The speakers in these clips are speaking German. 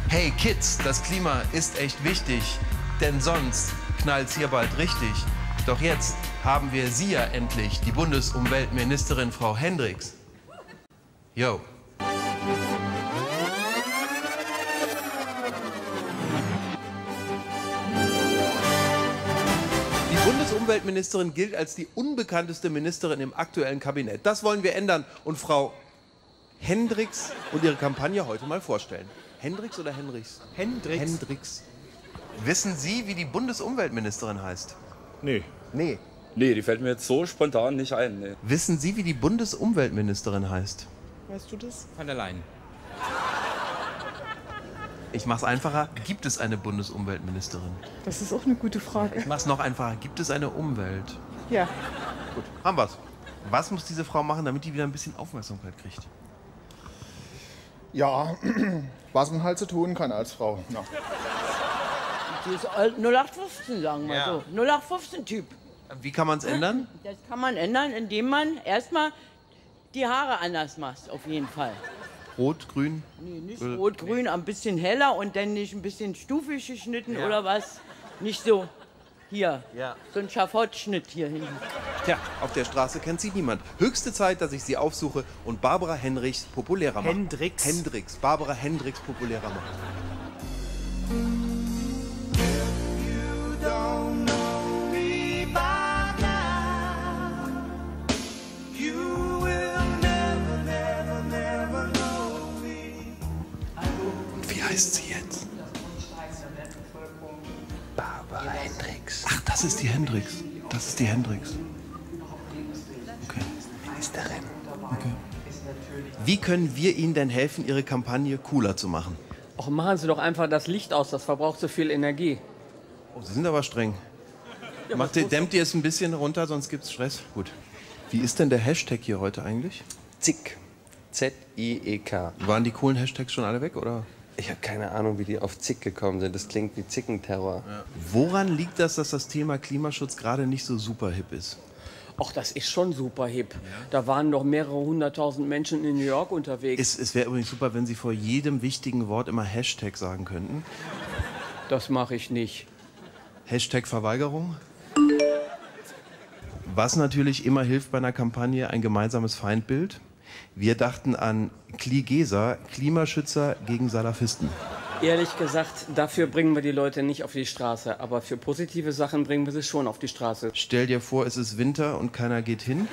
Hey Kids, das Klima ist echt wichtig, denn sonst knallt's hier bald richtig. Doch jetzt haben wir sie ja endlich, die Bundesumweltministerin Frau Hendricks. Yo. Die Bundesumweltministerin gilt als die unbekannteste Ministerin im aktuellen Kabinett. Das wollen wir ändern und Frau Hendricks und ihre Kampagne heute mal vorstellen. Hendricks oder Henrichs? Hendricks. Hendricks. Wissen Sie, wie die Bundesumweltministerin heißt? Nee. Nee. Nee, die fällt mir jetzt so spontan nicht ein. Nee. Wissen Sie, wie die Bundesumweltministerin heißt? Weißt du das? Von der Leyen. Ich mach's einfacher. Gibt es eine Bundesumweltministerin? Das ist auch eine gute Frage. Ich mach's noch einfacher. Gibt es eine Umwelt? Ja. Gut, haben wir's. Was muss diese Frau machen, damit die wieder ein bisschen Aufmerksamkeit kriegt? Ja, was man halt so tun kann als Frau. Ja. Die ist alt 0815, sagen wir Ja. so. 0815-Typ. Wie kann man es ändern? Das kann man ändern, indem man erstmal die Haare anders macht, auf jeden Fall. Rot, grün? Nee, nicht rot-grün, ein bisschen heller und dann nicht ein bisschen stufig geschnitten oder was. Nicht so hier, so ein Schafottschnitt hier hinten. Tja, auf der Straße kennt sie niemand. Höchste Zeit, dass ich sie aufsuche und Barbara Hendricks populärer mache. Hendricks? Hendricks. Barbara Hendricks populärer mache. Und wie heißt sie jetzt? Barbara Hendricks. Ach, das ist die Hendricks. Das ist die Hendricks. Okay. Ministerin. Okay. Wie können wir Ihnen denn helfen, Ihre Kampagne cooler zu machen? Och, machen Sie doch einfach das Licht aus, das verbraucht so viel Energie. Oh, Sie sind aber streng. Dämmt ihr es ein bisschen runter, sonst gibt's Stress? Gut. Wie ist denn der Hashtag hier heute eigentlich? Zick. Z-I-E-K. Waren die coolen Hashtags schon alle weg, oder? Ich habe keine Ahnung, wie die auf Zick gekommen sind. Das klingt wie Zickenterror. Ja. Woran liegt das, dass das Thema Klimaschutz gerade nicht so super hip ist? Och, das ist schon super hip. Da waren doch mehrere 100.000 Menschen in New York unterwegs. Es wäre übrigens super, wenn Sie vor jedem wichtigen Wort immer Hashtag sagen könnten. Das mache ich nicht. Hashtag Verweigerung. Was natürlich immer hilft bei einer Kampagne, ein gemeinsames Feindbild. Wir dachten an Kligesa, Klimaschützer gegen Salafisten. Ehrlich gesagt, dafür bringen wir die Leute nicht auf die Straße. Aber für positive Sachen bringen wir sie schon auf die Straße. Stell dir vor, es ist Winter und keiner geht hin.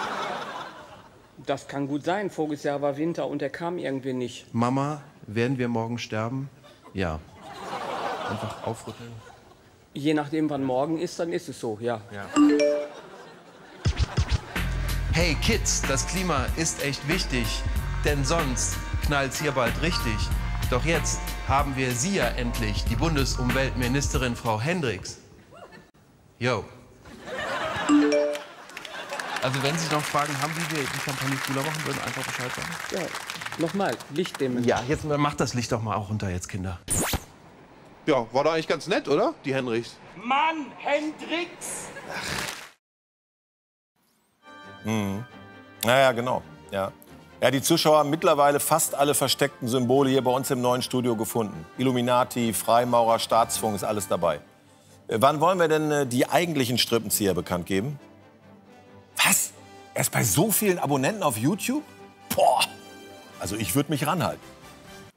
Das kann gut sein. Voriges Jahr war Winter und er kam irgendwie nicht. Mama, werden wir morgen sterben? Ja. Einfach aufrütteln. Je nachdem, wann morgen ist, dann ist es so, ja. Hey Kids, das Klima ist echt wichtig, denn sonst knallt's hier bald richtig. Doch jetzt haben wir sie ja endlich, die Bundesumweltministerin Frau Hendricks. Yo. Also wenn Sie sich noch Fragen haben, wie wir die Kampagne cooler machen würden, einfach Bescheid sagen. Ja, nochmal, Licht dimmen. Ja, jetzt macht das Licht doch mal auch runter jetzt, Kinder. Ja, war doch eigentlich ganz nett, oder? Die Hendricks. Mann, Hendricks! Naja, genau. Ja. Ja, die Zuschauer haben mittlerweile fast alle versteckten Symbole hier bei uns im neuen Studio gefunden. Illuminati, Freimaurer, Staatsfunk, ist alles dabei. Wann wollen wir denn die eigentlichen Strippenzieher bekannt geben? Was? Erst bei so vielen Abonnenten auf YouTube? Boah! Also ich würde mich ranhalten.